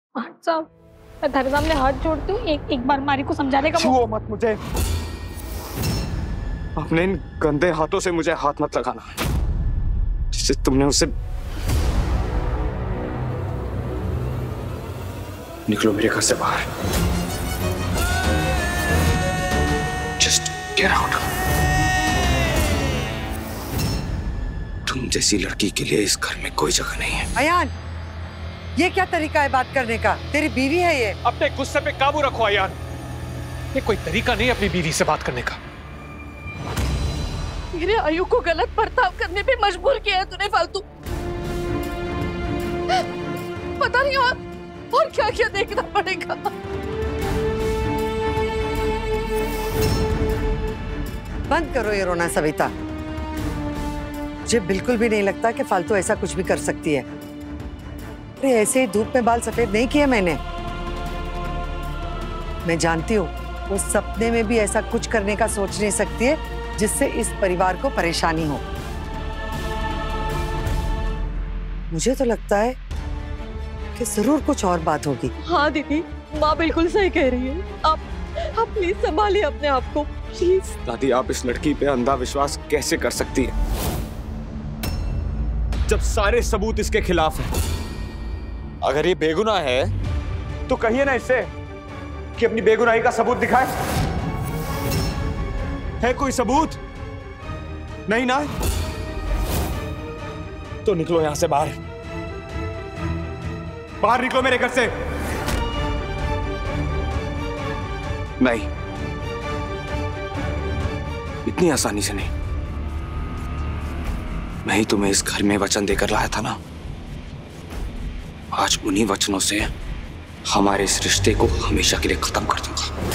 साहब, मैं तेरे सामने हाथ जोड़ती हूँ, एक बार मारी को समझाने का। छुओ मत मुझे, अपने इन गंदे हाथों से मुझे हाथ मत लगाना जिससे तुमने उसे। निकलो मेरे घर से बाहर। Just get out. तुम जैसी लड़की के लिए इस घर में कोई जगह नहीं है। अयान, ये क्या तरीका है बात करने का? तेरी बीवी है ये। अपने गुस्से पे काबू रखो अयान। ये कोई तरीका नहीं अपनी बीवी से बात करने का। मेरे आयु को गलत बर्ताव करने पे मजबूर किया है तूने फालतू। पता नहीं और क्या क्या देखना पड़ेगा। बंद करो ये रोना सविता। मुझे बिल्कुल भी नहीं लगता कि फालतू ऐसा कुछ भी कर सकती है। अरे ऐसे ही धूप में बाल सफेद नहीं किए मैंने। मैं जानती हूँ वो सपने में भी ऐसा कुछ करने का सोच नहीं सकती है जिससे इस परिवार को परेशानी हो। मुझे तो लगता है कि जरूर कुछ और बात होगी। हाँ दीदी, माँ बिल्कुल सही कह रही है। आप प्लीज संभालिए अपने आप को प्लीज। दादी, आप इस लड़की पे अंधा विश्वास कैसे कर सकती है जब सारे सबूत इसके खिलाफ हैं? अगर ये बेगुनाह है तो कहिए ना इससे कि अपनी बेगुनाही का सबूत दिखाए। है कोई सबूत? नहीं ना? तो निकलो यहां से बाहर। बाहर निकलो मेरे घर से। नहीं, इतनी आसानी से नहीं। मैं ही तुम्हें इस घर में वचन देकर लाया था ना। आज उन्हीं वचनों से हमारे इस रिश्ते को हमेशा के लिए खत्म कर दूंगा।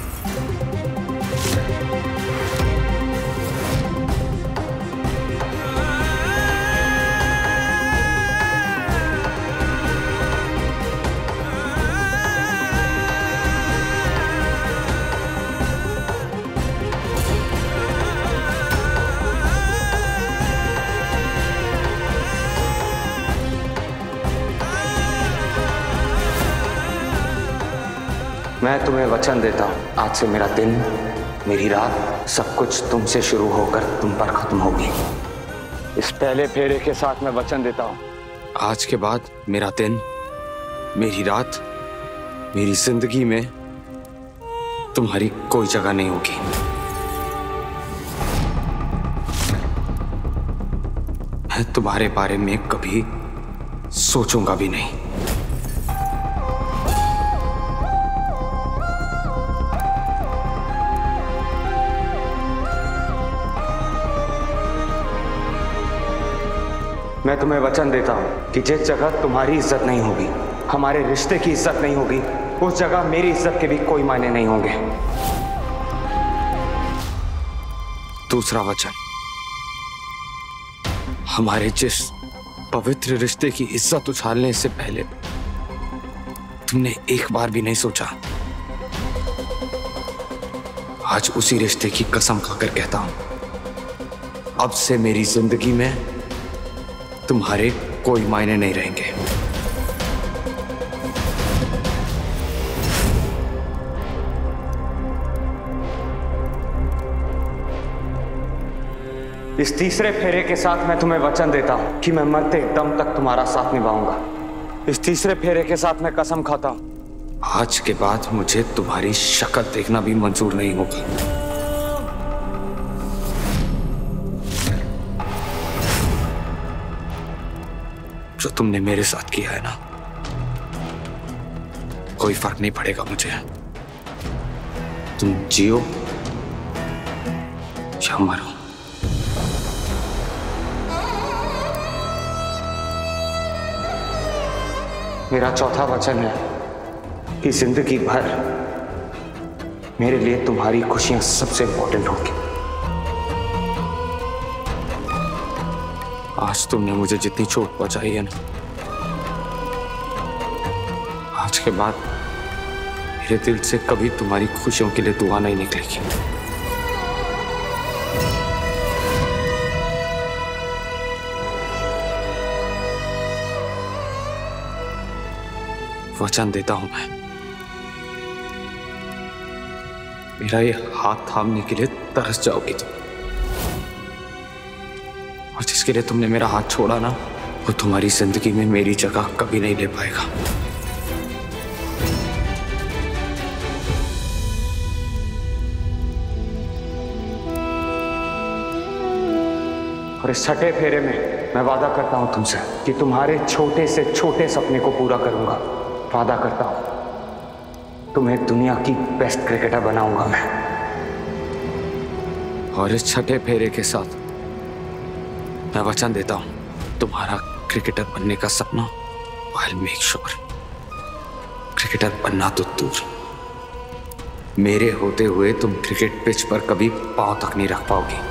मैं तुम्हें वचन देता हूं, आज से मेरा दिन, मेरी रात, सब कुछ तुमसे शुरू होकर तुम पर खत्म होगी। इस पहले फेरे के साथ मैं वचन देता हूं, आज के बाद मेरा दिन, मेरी रात, मेरी जिंदगी में तुम्हारी कोई जगह नहीं होगी। मैं तुम्हारे बारे में कभी सोचूंगा भी नहीं। मैं तुम्हें वचन देता हूं कि जिस जगह तुम्हारी इज्जत नहीं होगी, हमारे रिश्ते की इज्जत नहीं होगी, उस जगह मेरी इज्जत के भी कोई मायने नहीं होंगे। दूसरा वचन, हमारे जिस पवित्र रिश्ते की इज्जत उछालने से पहले तुमने एक बार भी नहीं सोचा, आज उसी रिश्ते की कसम खाकर कहता हूं, अब से मेरी जिंदगी में तुम्हारे कोई मायने नहीं रहेंगे। इस तीसरे फेरे के साथ मैं तुम्हें वचन देता हूं कि मैं मरते दम तक तुम्हारा साथ निभाऊंगा। इस तीसरे फेरे के साथ मैं कसम खाता हूं, आज के बाद मुझे तुम्हारी शक्ल देखना भी मंजूर नहीं होगा। जो तुमने मेरे साथ किया है ना, कोई फर्क नहीं पड़ेगा मुझे। तुम जियो या मरो। मेरा चौथा वचन है कि जिंदगी भर मेरे लिए तुम्हारी खुशियां सबसे इंपॉर्टेंट होगी। आज तुमने मुझे जितनी चोट पहुंचाई है ना, आज के बाद मेरे दिल से कभी तुम्हारी खुशियों के लिए दुआ नहीं निकलेगी। वचन देता हूं मैं, मेरा ये हाथ थामने के लिए तरस जाओगी तुम, और जिसके लिए तुमने मेरा हाथ छोड़ा ना, वो तुम्हारी जिंदगी में मेरी जगह कभी नहीं ले पाएगा। और इस छठे फेरे में मैं वादा करता हूं तुमसे कि तुम्हारे छोटे से छोटे सपने को पूरा करूंगा। वादा करता हूं तुम्हें दुनिया की बेस्ट क्रिकेटर बनाऊंगा मैं। और इस छठे फेरे के साथ मैं वचन देता हूं तुम्हारा क्रिकेटर बनने का सपना, I'll make sure क्रिकेटर बनना तो दूर, मेरे होते हुए तुम क्रिकेट पिच पर कभी पांव तक नहीं रख पाओगी।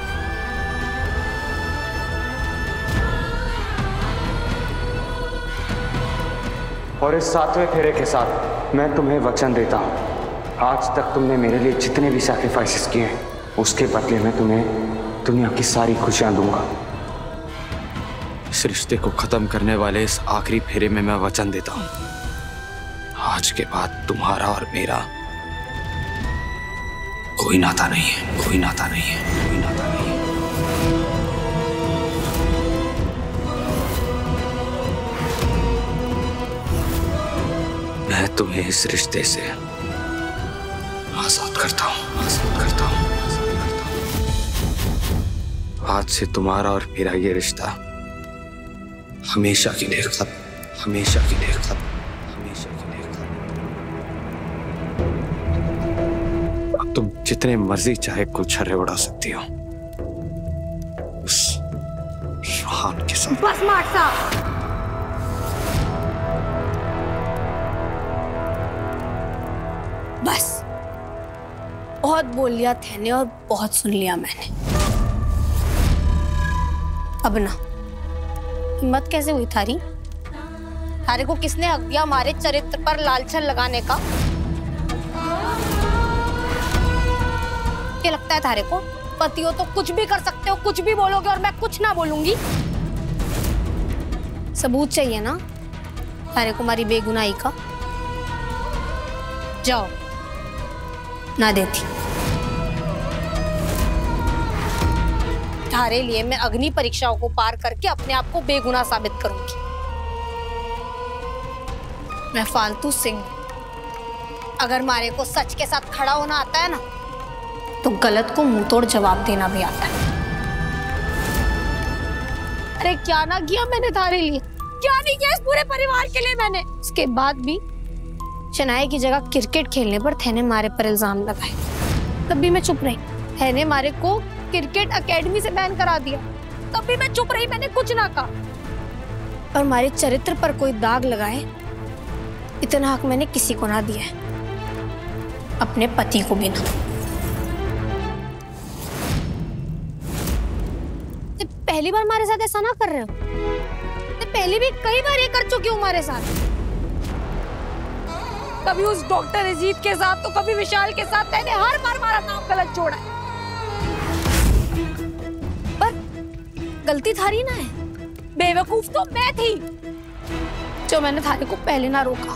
और इस सातवें फेरे के साथ मैं तुम्हें वचन देता हूं, आज तक तुमने मेरे लिए जितने भी सैक्रिफाइसेस किए हैं, उसके बदले में तुम्हें दुनिया की सारी खुशियां दूंगा। इस रिश्ते को खत्म करने वाले इस आखिरी फेरे में मैं वचन देता हूं, आज के बाद तुम्हारा और मेरा कोई नाता नहीं है, कोई नाता नहीं है, कोई नाता नहीं है। मैं तुम्हें इस रिश्ते से आजाद करता हूं, आजाद करता हूं, आजाद करता हूं। आज से तुम्हारा और मेरा ये रिश्ता हमेशा के लिए खत्म, हमेशा के लिए खत्म, हमेशा के लिए खत्म। अब तुम जितने मर्जी चाहे गुच्छरे उड़ा सकती हो उस रुहान के साथ। बस मार्क साहब, बस बहुत बोल लिया थैने और बहुत सुन लिया मैंने। अब ना हिम्मत कैसे हुई थारी? थारे को किसने हक दिया हमारे चरित्र पर लालछन लगाने का? क्या लगता है थारे को पति हो तो कुछ भी कर सकते हो, कुछ भी बोलोगे और मैं कुछ ना बोलूंगी? सबूत चाहिए ना थारे को हमारी बेगुनाही का? जाओ, ना देती। थारे लिए मैं अग्नि परीक्षाओं को पार करके अपने आप को बेगुनाह साबित करूंगी। मैं फालतू सिंह, अगर मारे को सच के साथ खड़ा होना आता है ना, तो गलत को मुंह तोड़ जवाब देना भी आता है। अरे क्या ना किया मैंने थारे लिए, क्या नहीं किया इस पूरे परिवार के लिए मैंने। इसके बाद भी शनाए की जगह क्रिकेट खेलने पर थैने मारे पर इल्जाम लगाए, तब भी मैं चुप रही। थैने मारे को क्रिकेट एकेडमी से बैन करा दिया, तब भी मैं चुप रही, मैंने कुछ ना कहा। और हमारे चरित्र पर कोई दाग लगाए, इतना हक मैंने किसी को ना दिया है, अपने पति को भी ना। पहली बार हमारे साथ ऐसा ना कर रहे हो, पहले भी कई बार ये कर चुकी हूँ हमारे साथ। कभी उस डॉक्टर अजीत के साथ तो कभी विशाल के साथ, मैंने हर बार हमारा नाम गलत जोड़ा है। पर गलती थारी ना है, बेवकूफ तो मैं थी जो मैंने थारे को पहले ना रोका।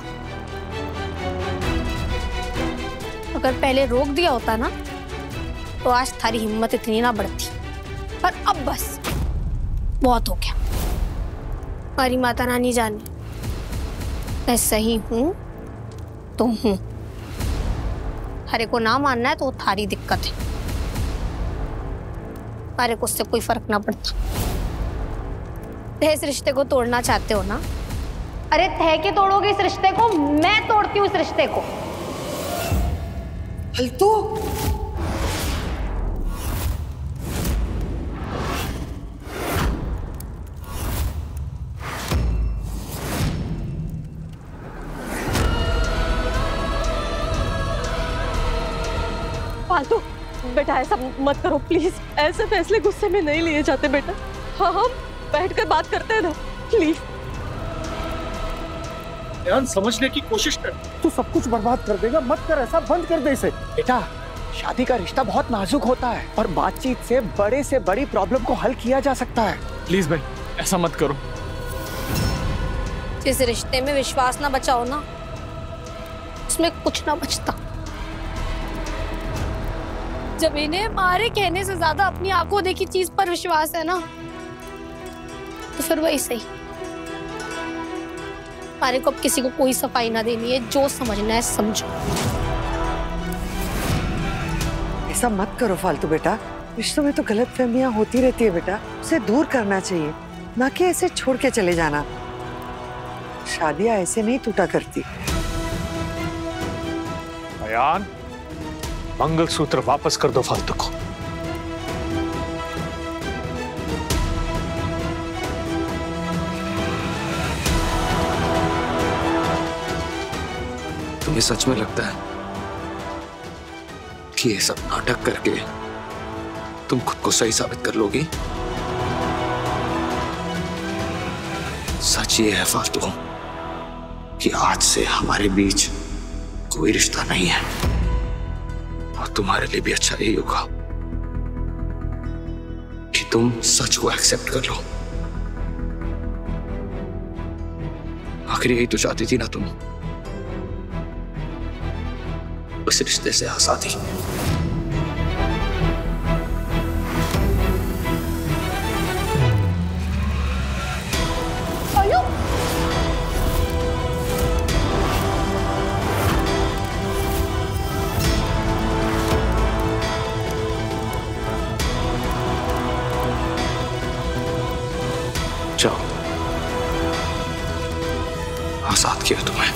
अगर पहले रोक दिया होता ना, तो आज थारी हिम्मत इतनी ना बढ़ती। पर अब बस बहुत हो गया। हमारी माता रानी जाने, मैं सही हूं तो हूं, हरे को ना मानना है तो थारी दिक्कत है, हरे को उससे कोई फर्क ना पड़ता। इस रिश्ते को तोड़ना चाहते हो ना, अरे तह के तोड़ोगे इस रिश्ते को, मैं तोड़ती हूँ इस रिश्ते को। फालतू फालतू बेटा, ऐसा मत करो प्लीज। ऐसे फैसले गुस्से में नहीं लिए जाते बेटा। हाँ, हम बैठकर बात करते हैं ना, प्लीज। ध्यान समझने की कोशिश कर। तू सब कुछ बर्बाद कर देगा, मत कर ऐसा, बंद कर दे इसे। बेटा, शादी का रिश्ता बहुत नाजुक होता है और बातचीत से बड़ी प्रॉब्लम को हल किया जा सकता है। प्लीज भाई, ऐसा मत करो। जिस रिश्ते में विश्वास ना बचा हो ना, उसमें कुछ ना बचता। जब इन्हें हमारे कहने से ज्यादा अपनी आंखों देखी चीज पर विश्वास है ना, तो फिर वही सही। हमारे को अब किसी को कोई सफाई ना देनी है, जो समझना है समझो। ऐसा मत करो फालतू बेटा, रिश्तों में तो गलतफहमियां होती रहती है बेटा, उसे दूर करना चाहिए, ना कि ऐसे छोड़ के चले जाना। शादियां ऐसे नहीं टूटा करती। अयान, मंगलसूत्र वापस कर दो फालतू को। तुम्हें सच में लगता है कि ये सब नाटक करके तुम खुद को सही साबित कर लोगी? सच ये है फालतू कि आज से हमारे बीच कोई रिश्ता नहीं है, और तुम्हारे लिए भी अच्छा यही होगा कि तुम सच को एक्सेप्ट कर लो। आखिर यही तो चाहती थी ना तुम, उस रिश्ते से आजादी। जाओ, आजाद किया तुम्हें।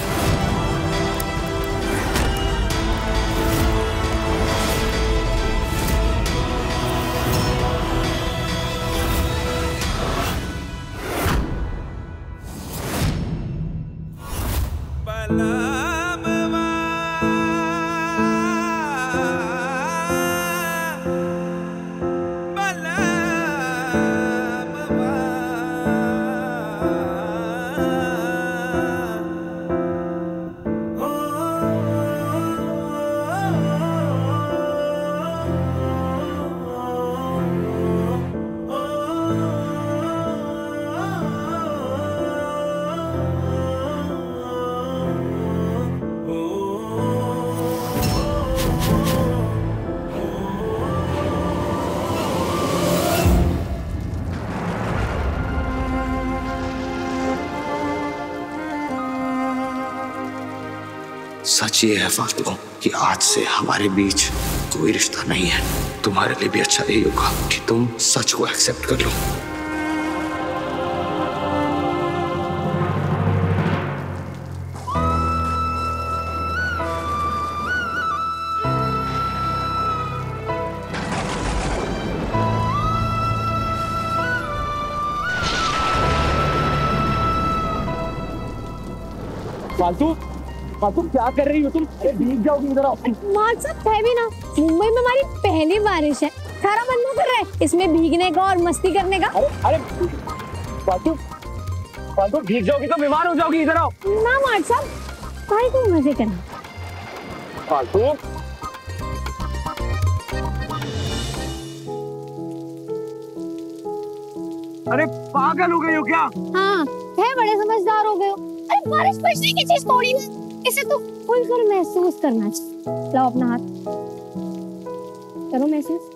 सच ये है फालतू कि आज से हमारे बीच कोई रिश्ता नहीं है। तुम्हारे लिए भी अच्छा यही होगा कि तुम सच को एक्सेप्ट कर लो। फालतू फालतू क्या कर रही हो तुम? अरे भीग जाओगी, इधर आओ। मार्क साहब है भी ना, मुंबई में हमारी पहली बारिश है, सारा मन कर रहा है इसमें भीगने का और मस्ती करने का। अरे फालतू फालतू भीग जाओगी तो बीमार हो जाओगी, इधर आओ ना मार्क साहब, भाई तुम मजे करना। फालतू अरे पागल हो गई हो क्या? हाँ है, बड़े समझदार हो गए हो। अरे बारिश बरसने की चीज थोड़ी ना, इसे तो खुलकर महसूस करना चाहिए। लाओ अपना हाथ, करो महसूस।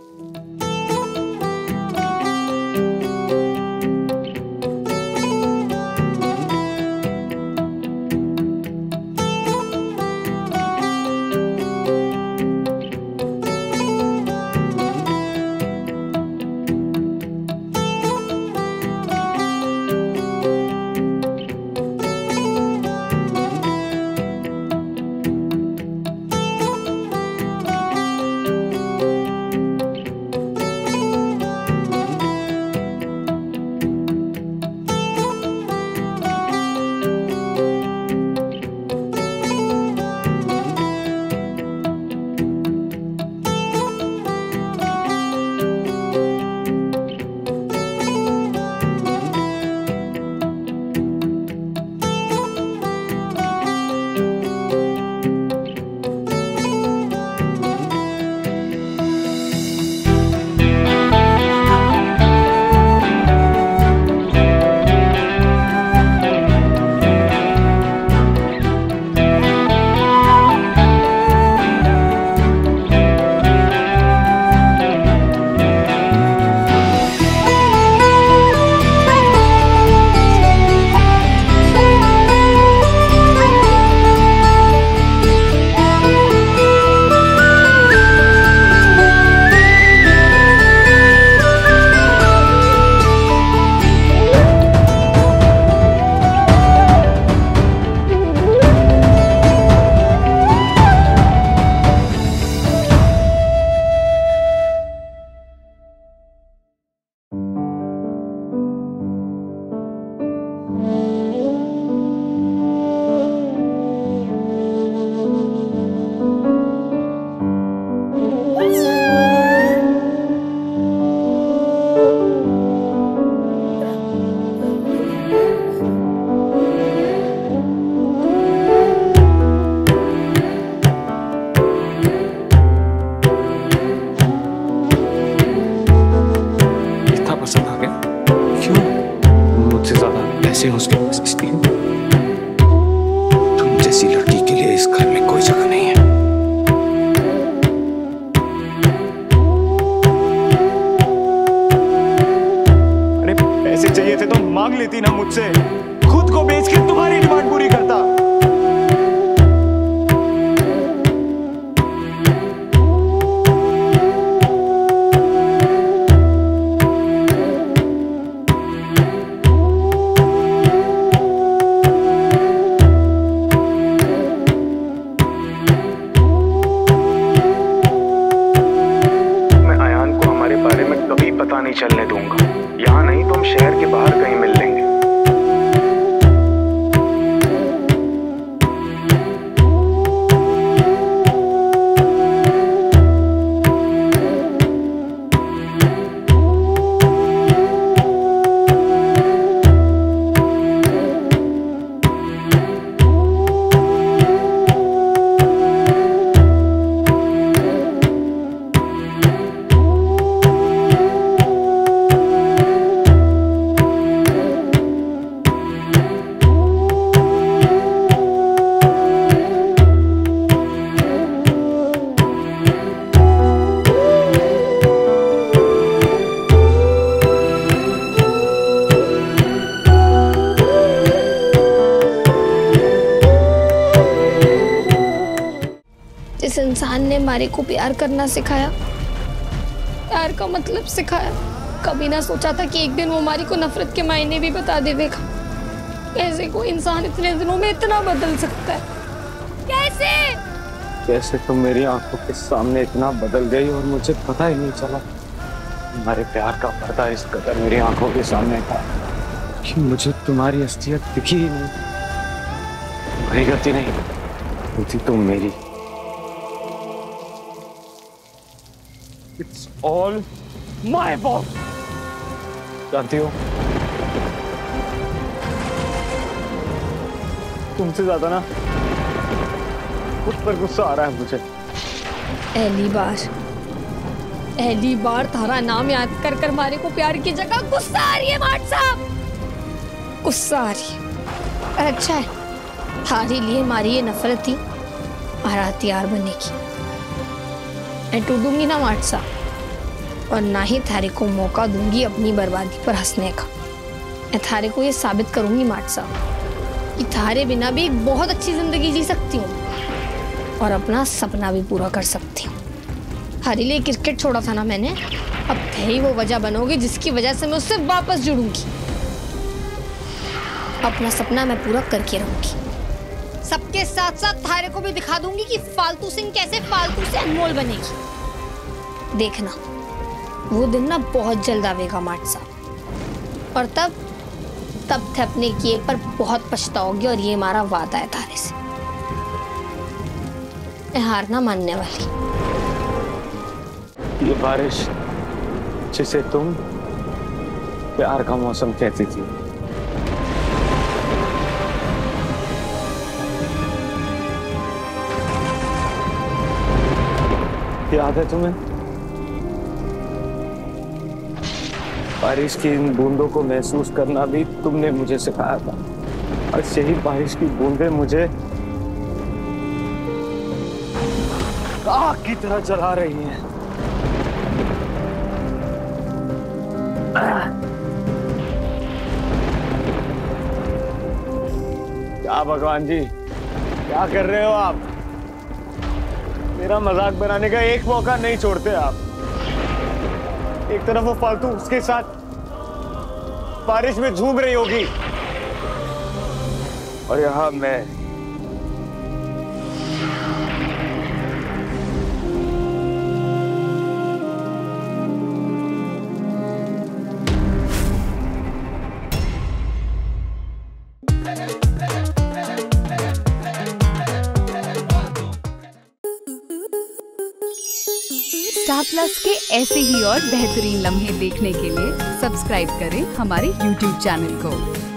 ऐसी लड़की के लिए इस घर में कोई जगह नहीं है। अरे पैसे चाहिए थे तो मांग लेती ना मुझसे, खुद को बेच के तुम्हारी डिमांड पूरी करता। नहीं चलने दूंगा, यहाँ नहीं तो हम शहर के बाहर कहीं मिल लेंगे। जिस इंसान ने मारी को प्यार करना सिखाया, प्यार का मतलब सिखाया, कभी ना सोचा था कि एक दिन वो मारी को नफरत के मायने भी बता देगा। कैसे कोई इंसान इतने दिनों में इतना बदल सकता है? कैसे कैसे तुम मेरी आंखों के सामने इतना बदल गई और मुझे पता ही नहीं चला। तुम्हारे प्यार का पर्दा इस कदर मेरी आंखों के सामने था कि मुझे तुम्हारी असलियत दिखी ही नहीं। तुम्हारी गलती नहीं होती, तुम मेरी। It's all my fault। जानती हो, तुमसे ज्यादा ना खुद पर गुस्सा आ रहा है मुझे। पहली बार थारा नाम याद कर कर मारे को प्यार की जगह गुस्सा आ रही है। माट साहब, गुस्सा आ रही है। पर अच्छा है, थारे लिए मारी ये नफरत थी, हमारा हथियार बनेगी। मैं टूटूंगी ना माट साहब, और ना ही थारे को मौका दूंगी अपनी बर्बादी पर हंसने का। मैं थारे को ये साबित करूंगी माट साहब कि थारे बिना भी एक बहुत अच्छी जिंदगी जी सकती हूँ और अपना सपना भी पूरा कर सकती हूँ। थारे लिए क्रिकेट छोड़ा था ना मैंने, अब ही वो वजह बनोगी जिसकी वजह से मैं उससे वापस जुड़ूंगी। अपना सपना मैं पूरा करके रहूंगी। सबके साथ साथ थारे को भी दिखा दूंगी कि फालतू सिंह कैसे फालतू से अनमोल बनेगी। देखना, वो दिन ना बहुत जल्द आवेगा माट साहब, और तब थे अपने किए पर बहुत पछताओगी। और ये हमारा वादा है थारे से, मैं हार ना मानने वाली। ये बारिश जिसे तुम प्यार का मौसम कहती थी, याद है तुम्हें? बारिश की इन बूंदों को महसूस करना भी तुमने मुझे सिखाया था, और यही बारिश की बूंदें मुझे आग की तरह जला रही हैं। क्या भगवान जी, क्या कर रहे हो आप? मेरा मजाक बनाने का एक मौका नहीं छोड़ते आप। एक तरफ वो फालतू उसके साथ बारिश में झूम रही होगी, और यहां मैं स्टार प्लस के ऐसे ही और बेहतरीन लम्हे देखने के लिए सब्सक्राइब करें हमारे YouTube चैनल को।